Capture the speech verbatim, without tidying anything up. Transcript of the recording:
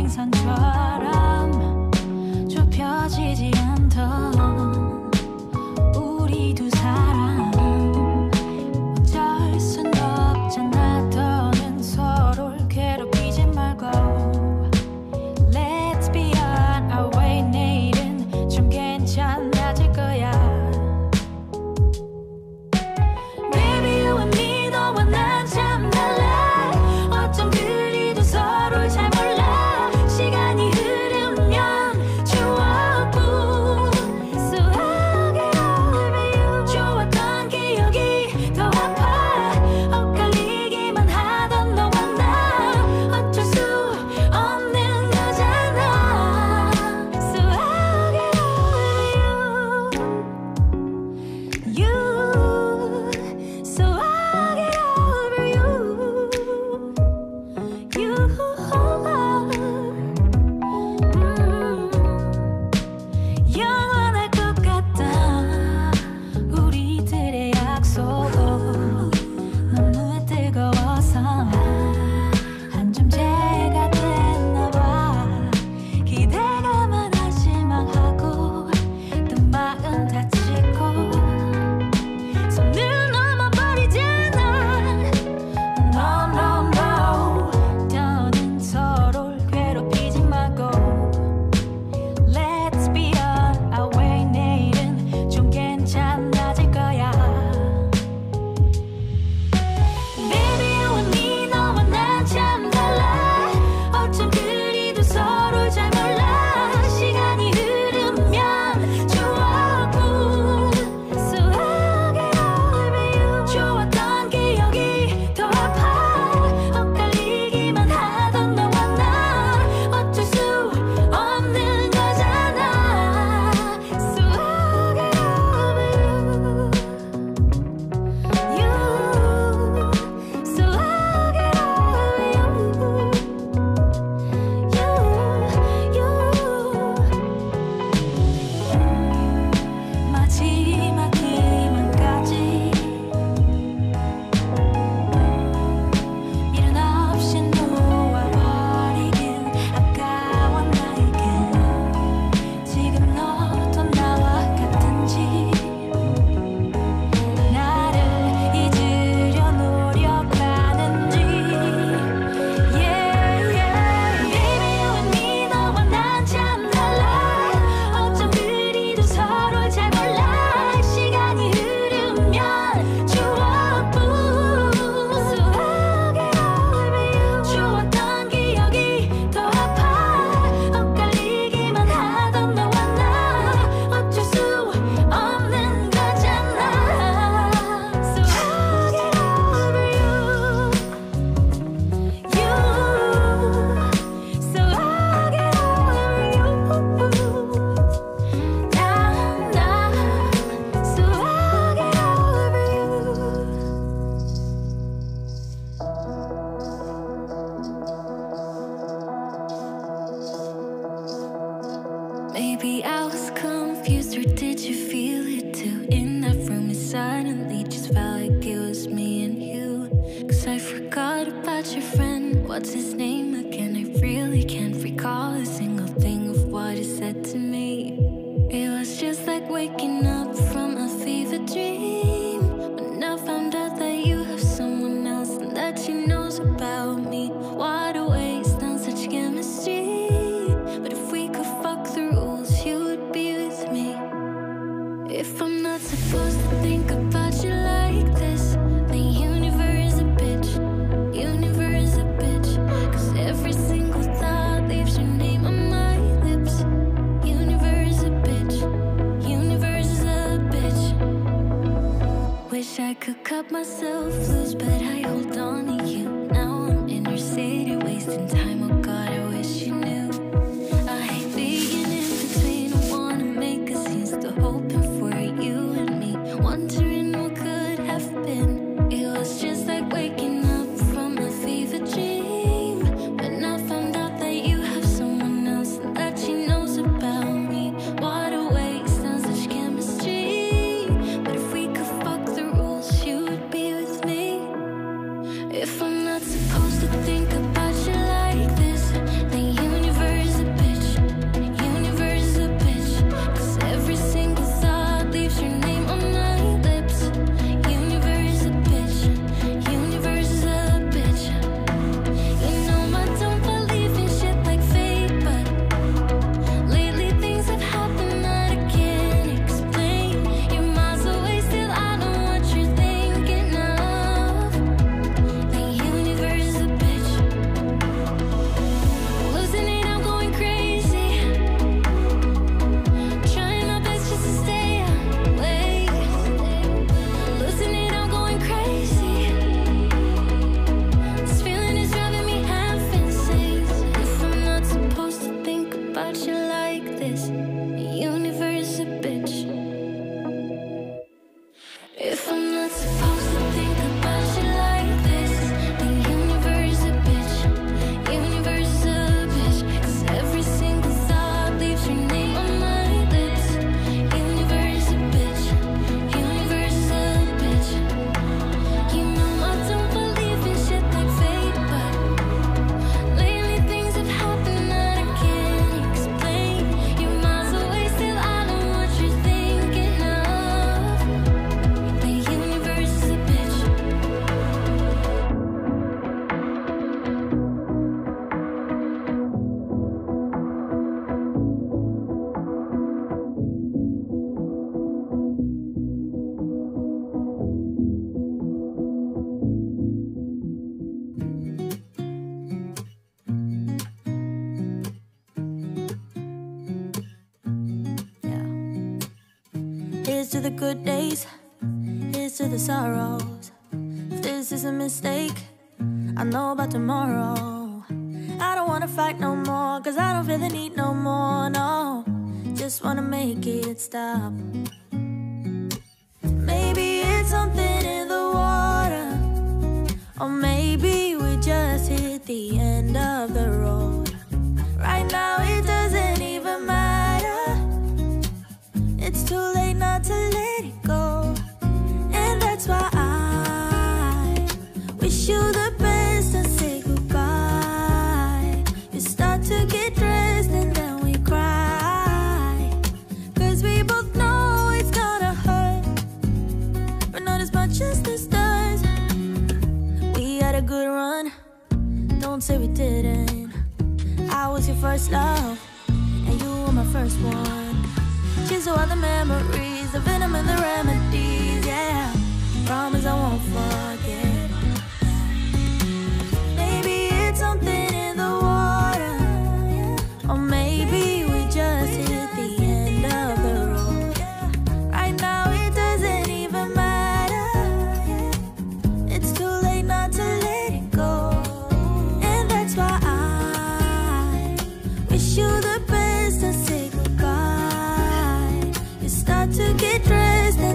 상상처럼 좁혀지지 않던 우리 두 사람 어쩔 순 없잖아. 더는 서로를 괴롭히지 말고 Let's be on our way. 내일은 좀 괜찮아질 거야. Baby you and me 너와 난 참 달라. 어쩜 그리도 서로를 잘 몰라. 시간이 흐르면 추억뿐 수하게 over you. 좋았던 기억이 더 아파. 엇갈리기만 하던 너와 나 어쩔 수 없는 거잖아. 수하게 over you. You 수하게 over you. You 음, 영원할 것 같다. 우리들의 약속 너무 뜨거워서 한 점째가 됐나봐. 기대가만 한심만 하고 또 마음 다치고 손을 넘어버리잖아. No no no. 더는 서로를 괴롭히지 말고 Let's be on our way. 내일은 좀 괜찮아질 거야. Baby you and me 너와 난 참 달라. 어쩜 그리도 서로를 잘 몰라. 시간이 흐르면 추억뿐 수하게 over you. 좋았던 기억이 더 아파. 엇갈리기만 하던 너와 나 어쩔 수 없는 거잖아. 수하게 over you. You 수하게 over you. You you 마지막 희망까지 미련 없이 놓아버리긴 아까워 나에겐. 지금 너도 나와 같은지 나를 잊으려 노력하는지. Yeah yeah. Baby you and me 너와 난 참 달라. 어쩜 그리도 서로를 잘 몰라. 시간이 흐르면 추억뿐 수하게 over you. 좋았던 기억이 더 아파. 엇갈리기만 하던 너와 나 어쩔 수 없는 거잖아. 수하게 over you. You 수하게 over you. 나, 나 수하게 over you. Maybe I was confused, or did you feel it too? In that room it suddenly just felt like it was me and you. Cause I forgot about your friend, what's his name again? I really can't recall a single thing of what he said to me. It was just like waking up from a fever dream. When I found out that you have someone else and that she knows about me. What a waste on such chemistry. But if we could fuck the rules, you would be with me. If I'm not supposed to think about you like this, then universe a bitch, universe a bitch. Cause every single thought leaves your name on my lips. Universe a bitch, universe a bitch. Wish I could cut myself loose, but I hold on to you. Now I'm in your city, wasting time. Oh God, I wish you knew. I hate being in between. I wanna make a scene, still hoping for you and me, wondering what could have been. It was just like waking up from a fever dream. When I found out that you have someone else and that she knows about me. What a waste on such chemistry. But if we could fuck the rules, you would be with me. If I'm not supposed to think about you like to the good days, here's to the sorrows. If this is a mistake, I know about tomorrow. I don't wanna fight no more, cause I don't feel the need no more, no. Just wanna make it stop. Maybe it's something in the water, or maybe we just hit the end of the road. Right now it doesn't even matter. It's too late not to let it go. And that's why I wish you the best and say goodbye. You start to get dressed and then we cry, cause we both know it's gonna hurt, but not as much as this does. We had a good run, don't say we didn't. I was your first love, and you were my first one. Cheers to all the memories, the venom and the remedies, yeah. Promise I won't forget. Maybe it's something in the water, or maybe we just hit the end of the road. Right now it doesn't even matter. It's too late not to let it go. And that's why I wish you the best and say goodbye. You start to get dressed